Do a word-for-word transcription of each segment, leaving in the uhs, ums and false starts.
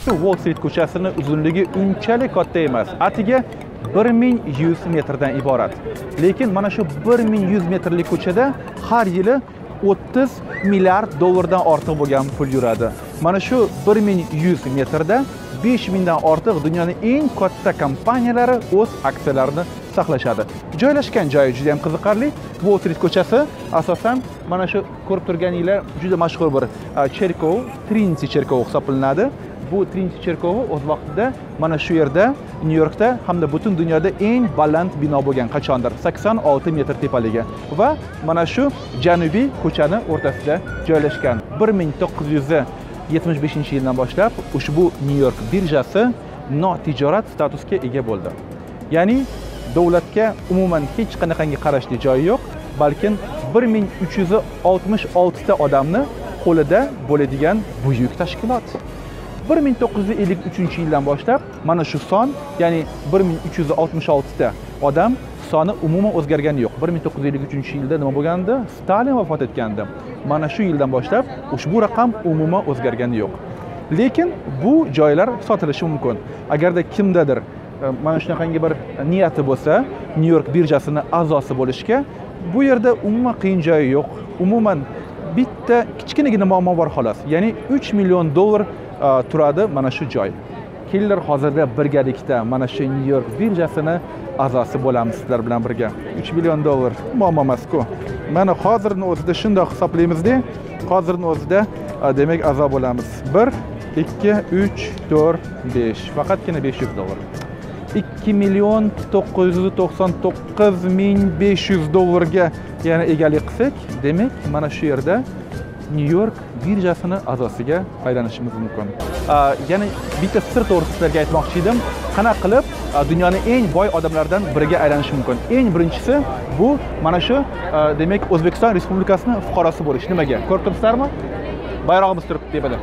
Wall Street ko'chasini uzunligi unchalik katta emas. Atiga bir ming yuz metrdan iborat. Lekin mana shu bir ming yuz metrlik ko'chada har yili o'ttiz milliard dollardan ortiq bo'lgan pul yuradi. Mana shu bir ming yuz metrda besh mingdan ortiq dunyoning eng katta kompaniyalari o'z aksiyalarini saqlashadi. Joylashgan joyi juda ham qiziqarli. Wall Street ko'chasi asosan mana shu ko'rib turganinglar juda mashhur bir cherkov, Trinity cherkovi hisoblanadi. Bu Trinity cherkovi o'z vaqtida mana shu yerda New Yorkda hamda butun dunyoda eng baland bino bo'lgan qachondir sakson olti metr tepaligi va mana shu janubiy ko'chani o'rtasida joylashgan. bir ming to'qqiz yuz yetmish beshinchi yildan boshlab ushbu New York birjasi notijorat statusga ega bo'ldi. Ya'ni davlatga umuman hech qanaqangi qarashli joyi yo'q, balki bir ming uch yuz oltmish olti ta odamni qo'lida bo'ladigan buyuk tashkilot. bir ming to'qqiz yuz ellik uchinchi yildan boshlab mana shu son, ya'ni bir ming uch yuz oltmish olti ta odam soni umuman o'zgargani yo'q. bir ming to'qqiz yuz ellik uchinchi yilda nima bo'lgandi? Stalin vafot etgandi. Mana shu yildan boshlab ushbu raqam umuman o'zgargani yo'q. Lekin bu joylar sotilishi mumkin. Agarda kimdadir mana shunaqangi bir niyati bo'lsa, New York birjasini a'zosi bo'lishga, bu yerda umuman qiyin joyi yo'q. Umuman bitta kichkinagina muammo bor xolos. Ya'ni uch million dollar turadi mana shu joy. Kelinglar hozirda birgalikda mana shu New York birjasini a'zosi bo'lamiz sizlar bilan birga. uch million dollar muammo emas-ku. Mana hozirning o'zida shunday hisoblaymizda, hozirning o'zida demak a'zo bo'lamiz. bir, ikki, uch, to'rt, besh. Faqatgina besh yuz dollar. ikki million to'qqiz yuz to'qson to'qqiz ming besh yuz dollarga yana egalik qilsak, demak mana shu yerda New York birjasini a'zosiga aylanishimiz mumkin. Yana bitta sir to'g'risida sizlarga aytmoqchi edim. Qanaqa qilib dunyoning eng boy odamlaridan biriga aylanish mumkin? Eng birinchisi bu mana shu demak O'zbekiston Respublikasining fuqarosi bo'lish. Nimaga? Ko'rib turibsizlarmi? Bayrog'imiz turibdi tepada.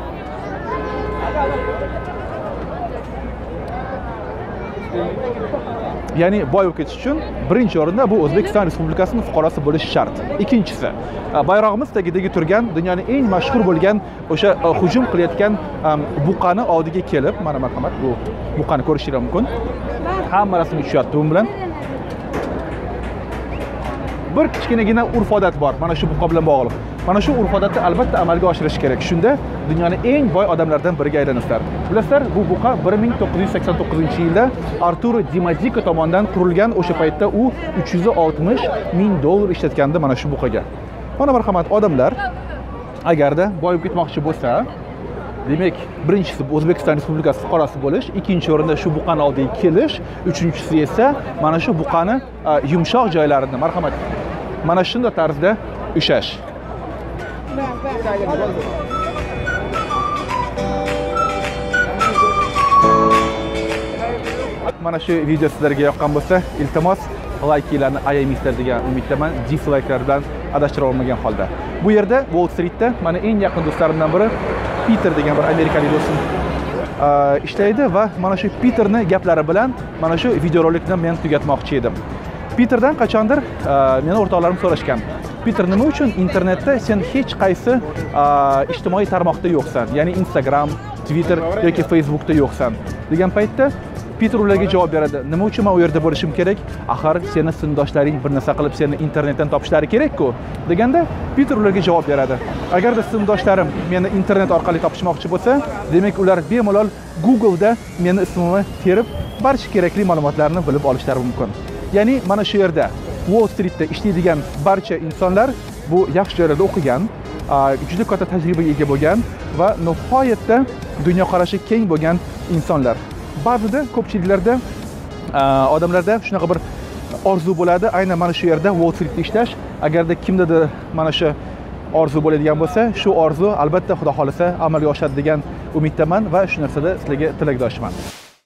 Ya'ni boy bo'lib ketish uchun birinchi o'rinda bu O'zbekiston Respublikasining fuqarosi bo'lish shart. Ikkinchisi, bayrog'imiz tagidagi turgan dunyoning eng mashhur bo'lgan o'sha hujum qilayotgan buqani oldiga kelib, mana marhamat, bu buqani ko'rishingiz mumkin. Hamma rasmi tushyapti bu bilan. Bir kichkinagina urf-odat bor mana shu buqa bilan bog'liq. Mana shu urf-odatni albatta amalga oshirish kerak. Shunda dunyoning eng boy odamlardan biriga aylanasizlar. Bilasizlar, bu buqa bir ming to'qqiz yuz sakson to'qqizinchi yilda Arturo Di Madico tomonidan qurilgan. O'sha paytda u uch yuz oltmish ming dollar ishlatgandi mana shu buqaga. Mana marhamat, odamlar agarda boy bo'lib ketmoqchi bo'lsa, demak, birinchisi O'zbekiston Respublikasi fuqarosi bo'lish, ikkinchi o'rinda shu buqani oldiga kelish, uchinchisi esa mana shu buqani yumshoq joylarini marhamat mana shunday tarzda ushlash. Mana shu video sizlarga yoqqan bo'lsa, iltimos layklarni ayaymizlar degan umiddaman. Dislikelar bilan adashtira olmagan holda. Bu yerda Wall Streetda mana eng yaqin do'stlarimdan biri Peter degan bir amerikalik do'stim ishlaydi va mana shu Peterning gaplari bilan mana shu videorolikni men tugatmoqchi edim. Peterdan qachondir meni o'rtoqlarim so'rashgan. Peter, nima uchun internetda sen hech qaysi ijtimoiy tarmoqda yo'qsan? Ya'ni Instagram, Twitter yoki Facebookda yo'qsan degan paytda Peter ularga javob beradi. Nima uchun men u yerda bo'lishim kerak? Axir seni sinfdoshlaring bir narsa qilib seni internetdan topishlari kerak-ku. Deganda Peter ularga javob beradi. Agarda sinfdoshlarim meni internet orqali topishmoqchi bo'lsa, demak ular bemalol Google'da meni ismimni terib, barcha kerakli ma'lumotlarni bilib olishlari mumkin. Ya'ni mana shu yerda Wall Streetda ishlaydigan barcha insonlar bu yaxshi joylarda o'qigan, juda katta tajribaga ega bo'lgan va nihoyatda dunyoqarashi keng bo'lgan insonlar. Ba'zida ko'pchiliklarda odamlarda shunaqa bir orzu bo'ladi, aynan mana shu yerda Wall Streetda ishlash. Agarda kimdadir mana shu orzu bo'ladigan bo'lsa, shu orzu albatta Xudo xolisa amalga oshadi degan umiddaman va shu narsada sizlarga tilakdoshman.